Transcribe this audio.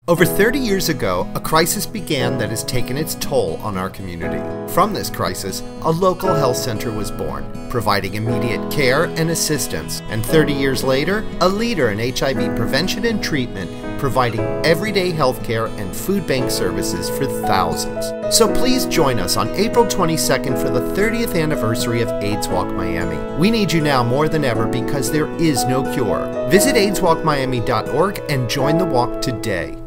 Over 30 years ago, a crisis began that has taken its toll on our community. From this crisis, a local health center was born, providing immediate care and assistance. And 30 years later, a leader in HIV prevention and treatment, providing everyday health care and food bank services for thousands. So please join us on April 22nd for the 30th anniversary of AIDS Walk Miami. We need you now more than ever because there is no cure. Visit AIDSWalkMiami.org and join the walk today.